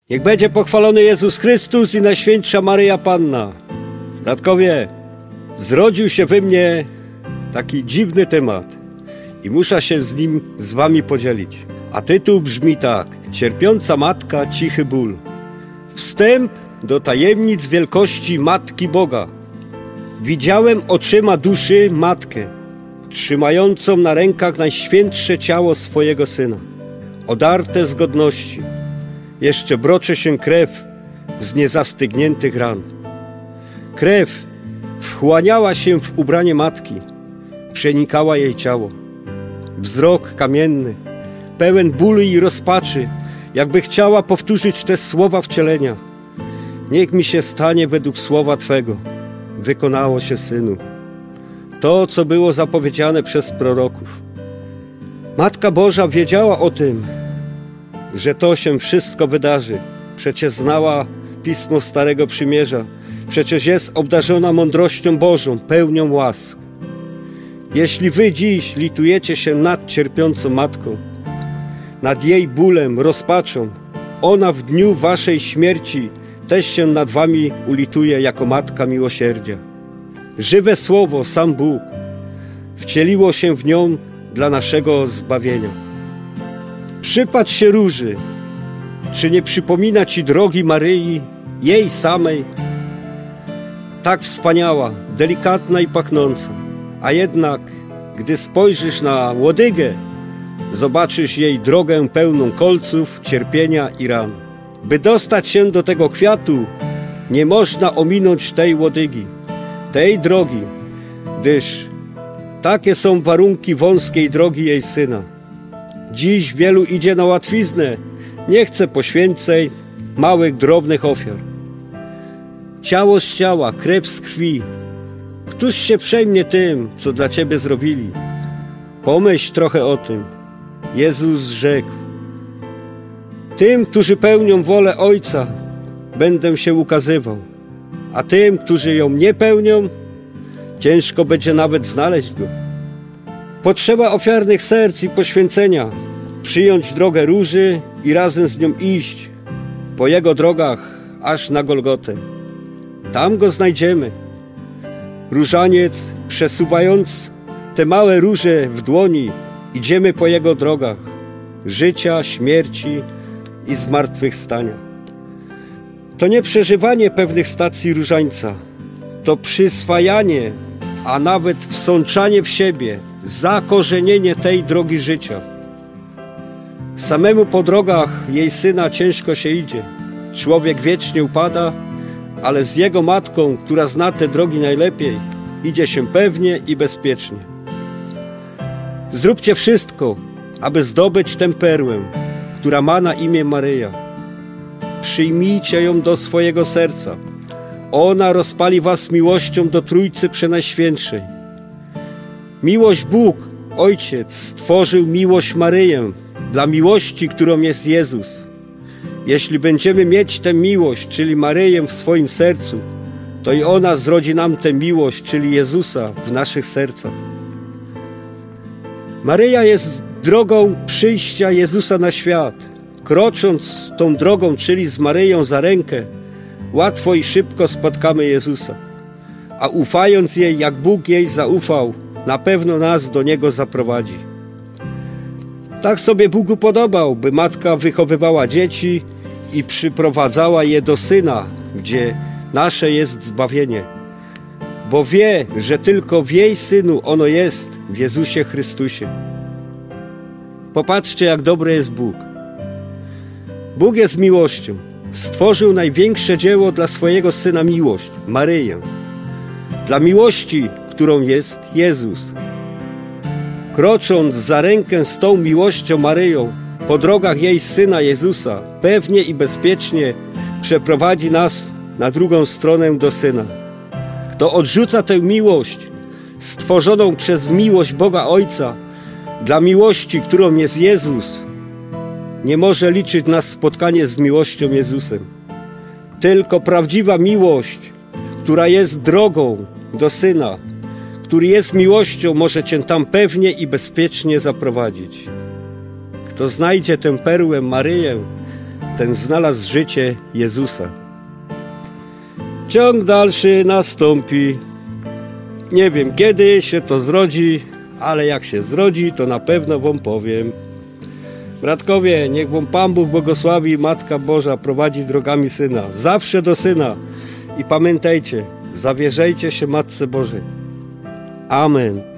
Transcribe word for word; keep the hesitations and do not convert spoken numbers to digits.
Niech będzie pochwalony Jezus Chrystus i Najświętsza Maryja Panna. Bratkowie, zrodził się we mnie taki dziwny temat i muszę się z nim z wami podzielić. A tytuł brzmi tak: Cierpiąca matka, cichy ból. Wstęp do tajemnic wielkości Matki Boga. Widziałem oczyma duszy matkę, trzymającą na rękach najświętsze ciało swojego Syna, odarte z godności. Jeszcze brocze się krew z niezastygniętych ran. Krew wchłaniała się w ubranie matki, przenikała jej ciało. Wzrok kamienny, pełen bólu i rozpaczy, jakby chciała powtórzyć te słowa wcielenia. Niech mi się stanie według słowa Twego. Wykonało się, Synu, to, co było zapowiedziane przez proroków. Matka Boża wiedziała o tym, że to się wszystko wydarzy. Przecież znała Pismo Starego Przymierza. Przecież jest obdarzona mądrością Bożą, pełnią łask. Jeśli wy dziś litujecie się nad cierpiącą matką, nad jej bólem, rozpaczą, ona w dniu waszej śmierci też się nad wami ulituje jako Matka Miłosierdzia. Żywe Słowo, sam Bóg, wcieliło się w nią dla naszego zbawienia. Przypatrz się róży, czy nie przypomina ci drogi Maryi, jej samej, tak wspaniała, delikatna i pachnąca, a jednak, gdy spojrzysz na łodygę, zobaczysz jej drogę pełną kolców, cierpienia i ran. By dostać się do tego kwiatu, nie można ominąć tej łodygi, tej drogi, gdyż takie są warunki wąskiej drogi jej Syna. Dziś wielu idzie na łatwiznę, nie chce poświęceń, małych, drobnych ofiar. Ciało z ciała, krew z krwi. Któż się przejmie tym, co dla Ciebie zrobili? Pomyśl trochę o tym. Jezus rzekł: tym, którzy pełnią wolę Ojca, będę się ukazywał, a tym, którzy ją nie pełnią, ciężko będzie nawet znaleźć Go. Potrzeba ofiarnych serc i poświęcenia, przyjąć drogę róży i razem z nią iść po Jego drogach aż na Golgotę. Tam Go znajdziemy. Różaniec, przesuwając te małe róże w dłoni, idziemy po Jego drogach życia, śmierci i zmartwychwstania. To nie przeżywanie pewnych stacji różańca, to przyswajanie, a nawet wsączanie w siebie, zakorzenienie tej drogi życia. Samemu po drogach jej Syna ciężko się idzie. Człowiek wiecznie upada, ale z jego matką, która zna te drogi najlepiej, idzie się pewnie i bezpiecznie. Zróbcie wszystko, aby zdobyć tę perłę, która ma na imię Maryja. Przyjmijcie ją do swojego serca. Ona rozpali was miłością do Trójcy Przenajświętszej. Miłość Bóg, Ojciec, stworzył miłość Maryję dla miłości, którą jest Jezus. Jeśli będziemy mieć tę miłość, czyli Maryję w swoim sercu, to i ona zrodzi nam tę miłość, czyli Jezusa w naszych sercach. Maryja jest drogą przyjścia Jezusa na świat. Krocząc tą drogą, czyli z Maryją za rękę, łatwo i szybko spotkamy Jezusa. A ufając jej, jak Bóg jej zaufał, na pewno nas do Niego zaprowadzi. Tak sobie Bóg upodobał, by matka wychowywała dzieci i przyprowadzała je do Syna, gdzie nasze jest zbawienie. Bo wie, że tylko w jej Synu ono jest, w Jezusie Chrystusie. Popatrzcie, jak dobry jest Bóg. Bóg jest miłością. Stworzył największe dzieło dla swojego Syna miłość, Maryję. Dla miłości, którą jest Jezus. Krocząc za rękę z tą miłością Maryją, po drogach jej Syna Jezusa, pewnie i bezpiecznie przeprowadzi nas na drugą stronę do Syna. Kto odrzuca tę miłość, stworzoną przez miłość Boga Ojca, dla miłości, którą jest Jezus, nie może liczyć na spotkanie z miłością Jezusem. Tylko prawdziwa miłość, która jest drogą do Syna, który jest miłością, może cię tam pewnie i bezpiecznie zaprowadzić. Kto znajdzie tę perłę Maryję, ten znalazł życie Jezusa. Ciąg dalszy nastąpi. Nie wiem, kiedy się to zrodzi, ale jak się zrodzi, to na pewno wam powiem. Bratkowie, niech wam Pan Bóg błogosławi i Matka Boża prowadzi drogami Syna. Zawsze do Syna. I pamiętajcie, zawierzajcie się Matce Bożej. Amen.